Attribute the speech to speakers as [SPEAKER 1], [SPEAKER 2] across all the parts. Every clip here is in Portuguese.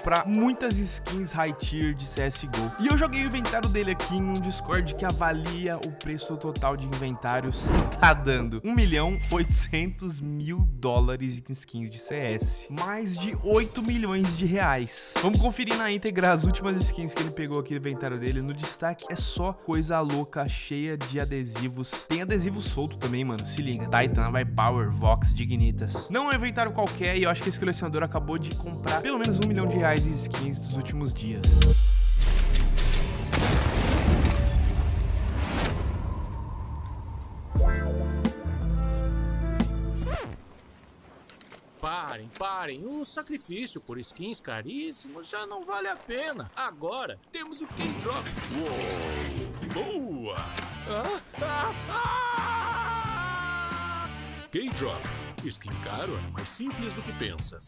[SPEAKER 1] comprar muitas skins high tier de CSGO. E eu joguei o inventário dele aqui em um Discord que avalia o preço total de inventários e tá dando $1.800.000 em skins de CS. Mais de 8 milhões de reais. Vamos conferir na íntegra as últimas skins que ele pegou aqui no inventário dele. No destaque é só coisa louca, cheia de adesivos. Tem adesivo solto também, mano. Se liga. Titan, iBuyPower, Vox, Dignitas. Não é um inventário qualquer e eu acho que esse colecionador acabou de comprar pelo menos 1 milhão de reais em skins dos últimos dias.
[SPEAKER 2] Parem, o sacrifício por skins caríssimos já não vale a pena. Agora temos o K-Drop. Boa! K-Drop. Skin caro é mais simples do que pensas.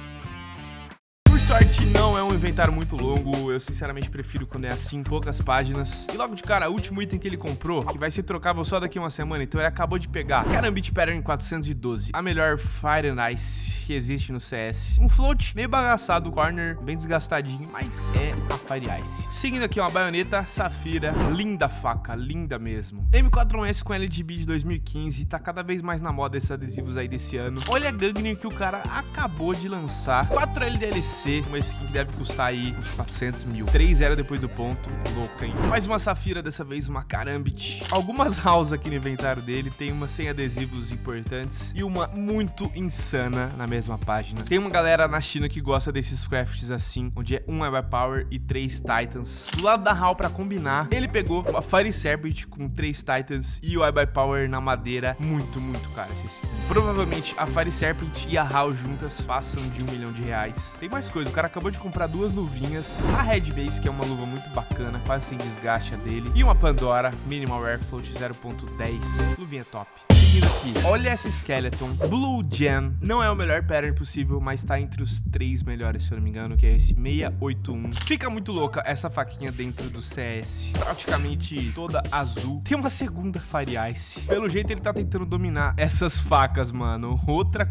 [SPEAKER 1] Por sorte, não é um inventário muito longo. Eu sinceramente prefiro quando é assim, poucas páginas. E logo de cara, o último item que ele comprou, que vai ser trocável só daqui a uma semana, então ele acabou de pegar Karambit Pattern 412, a melhor Fire and Ice que existe no CS. Um float meio bagaçado, corner bem desgastadinho, mas é a Fire Ice. Seguindo aqui uma baioneta Safira, linda faca, linda mesmo. M4A1S com LGB de 2015, tá cada vez mais na moda esses adesivos aí desse ano. Olha a Gugner que o cara acabou de lançar, 4 LDLC, uma skin que deve custar aí uns 400 mil. 3-0 depois do ponto, louca, hein? Mais uma Safira, dessa vez uma Karambit. Algumas house aqui no inventário dele, tem uma sem adesivos importantes e uma muito insana na mesma página. Tem uma galera na China que gosta desses crafts assim, onde é um iBuyPower e 3 Titans. Do lado da HAL, pra combinar, ele pegou a Fire Serpent com 3 Titans e o iBuyPower na madeira. Muito caro essa skin. Provavelmente a Fire Serpent e a HAL juntas façam de 1 milhão de reais. Tem mais coisa, o cara acabou de comprar 2 luvinhas, a Red Base, que é uma luva muito bacana, quase sem desgaste a dele, e uma Pandora Minimal Airfloat 0.10, luvinha top. Seguindo aqui, olha essa Skeleton Blue Gem, não é o melhor pattern possível, mas tá entre os 3 melhores, se eu não me engano, que é esse 681. Fica muito louca essa faquinha dentro do CS, praticamente toda azul. Tem uma segunda Fire Ice, pelo jeito ele tá tentando dominar essas facas, mano. Outra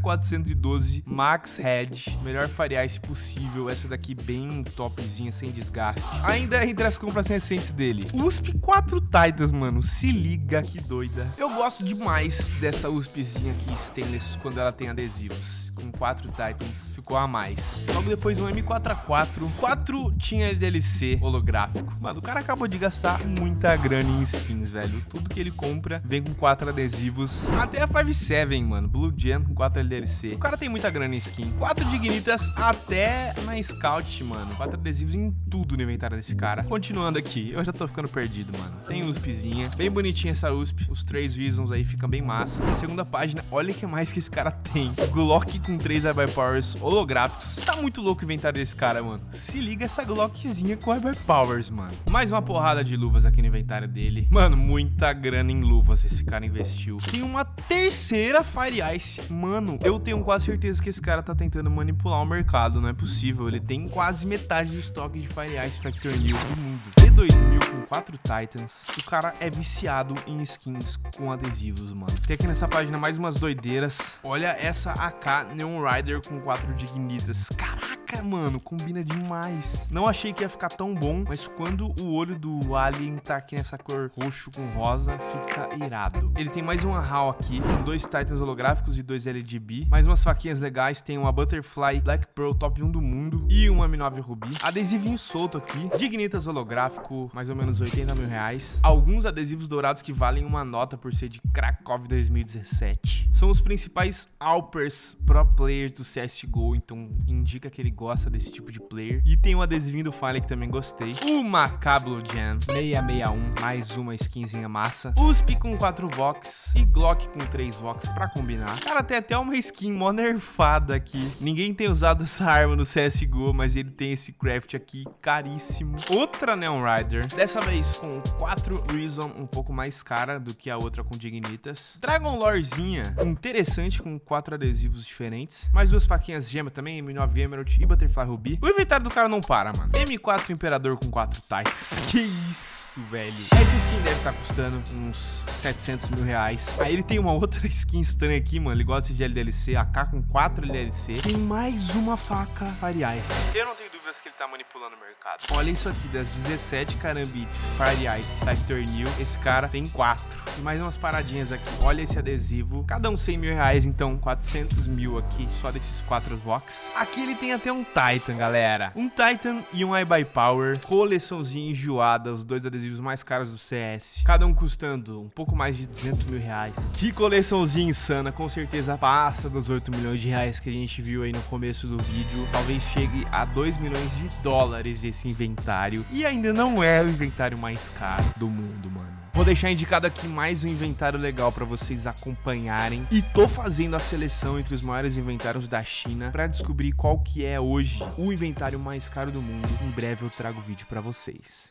[SPEAKER 1] 412 Max Head, melhor Fire Ice possível, essa daqui bem topzinha, sem desgaste. Ainda entre as compras recentes dele, USP 4 Titans, mano, se liga que doida. Eu gosto demais dessa USPzinha aqui stainless quando ela tem adesivos. Com 4 Titans, ficou a mais. Logo depois um M4A4, 4 tinha LDLC holográfico. Mano, o cara acabou de gastar muita grana em skins, velho. Tudo que ele compra vem com 4 adesivos. Até a 5.7, mano, Blue Gem com 4 LDLC. O cara tem muita grana em skin. 4 Dignitas até na Scout, mano. 4 adesivos em tudo no inventário desse cara. Continuando aqui, eu já tô ficando perdido, mano. Tem USPzinha, bem bonitinha essa USP. Os 3 Visions aí ficam bem massa. Na segunda página, olha o que mais que esse cara tem. Glock com 3 iBuyPowers holográficos. Tá muito louco o inventário desse cara, mano. Se liga essa Glockzinha com iBuyPowers, mano. Mais uma porrada de luvas aqui no inventário dele. Mano, muita grana em luvas esse cara investiu. Tem uma terceira Fire Ice. Mano, eu tenho quase certeza que esse cara tá tentando manipular o mercado. Não é possível. Ele tem quase metade do estoque de Fire Ice Factor New do mundo. T2000 com 4 Titans. O cara é viciado em skins com adesivos, mano. Tem aqui nessa página mais umas doideiras. Olha essa AK Neon Rider com 4 Dignitas. Caraca, mano, combina demais. Não achei que ia ficar tão bom, mas quando o olho do Alien tá aqui nessa cor roxo com rosa, fica irado. Ele tem mais uma HAL aqui, com 2 Titans holográficos e 2 LGB. Mais umas faquinhas legais, tem uma Butterfly Black Pearl top 1 do mundo e uma M9 Ruby. Adesivinho solto aqui, Dignitas holográfico, mais ou menos 80 mil reais. Alguns adesivos dourados que valem uma nota por ser de Krakow 2017. São os principais Alpers Pro Players do CSGO, então indica que ele gosta desse tipo de player. E tem um adesivinho do Fallen que também gostei. Uma Blue Gem 661, mais uma skinzinha massa. USP com 4 Vox e Glock com 3 Vox pra combinar. Cara, tem até uma skin mó nerfada aqui. Ninguém tem usado essa arma no CSGO, mas ele tem esse craft aqui caríssimo. Outra Neon Rider, dessa vez com 4 Reason, um pouco mais cara do que a outra com Dignitas. Dragon Lorezinha, interessante, com 4 adesivos diferentes. Mais 2 faquinhas gema também, M9 Emerald e Butterfly Ruby. O inventário do cara não para, mano. M4 Imperador com 4 Titans. Que isso? velho. Essa skin deve estar custando uns 700 mil reais. Aí ele tem uma outra skin estranha aqui, mano. Ele gosta de LDLC, AK com 4 LDLC. Tem mais uma faca Fire Ice. Eu não tenho dúvidas que ele tá manipulando o mercado. Olha isso aqui, das 17 carambites Fire Ice Type Tornil, esse cara tem 4. E mais umas paradinhas aqui. Olha esse adesivo. Cada um 100 mil reais, então 400 mil aqui, só desses 4 Vox. Aqui ele tem até um Titan, galera. Um Titan e um iBuyPower. Coleçãozinha enjoada, os 2 adesivos mais caros do CS. Cada um custando um pouco mais de 200 mil reais. Que coleçãozinha insana, com certeza passa dos 8 milhões de reais que a gente viu aí no começo do vídeo. Talvez chegue a 2 milhões de dólares esse inventário. E ainda não é o inventário mais caro do mundo, mano. Vou deixar indicado aqui mais um inventário legal para vocês acompanharem. E tô fazendo a seleção entre os maiores inventários da China para descobrir qual que é hoje o inventário mais caro do mundo. Em breve eu trago o vídeo para vocês.